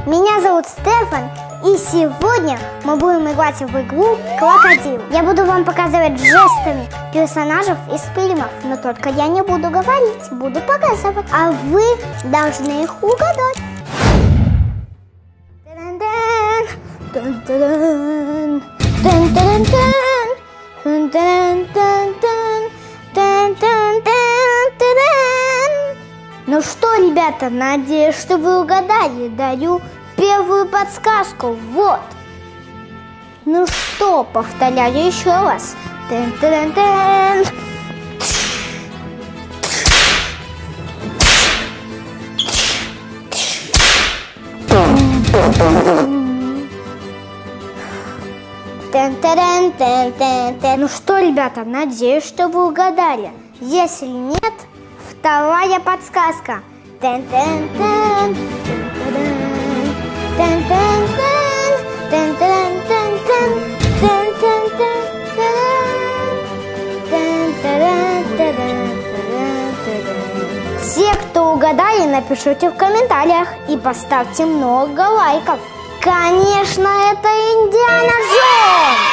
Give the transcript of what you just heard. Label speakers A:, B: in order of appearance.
A: Меня зовут Стефан, и сегодня мы будем играть в игру «Крокодил». Я буду вам показывать жестами персонажей из фильмов, но только я не буду говорить, буду показывать, а вы должны их угадать. Ну что, ребята, надеюсь, что вы угадали. Даю первую подсказку. Вот. Ну что, повторяю еще раз. Ну что, ребята, надеюсь, что вы угадали. Если нет, вторая подсказка. Все, кто угадали, напишите в комментариях и поставьте много лайков. Конечно, это Индиана Джонс!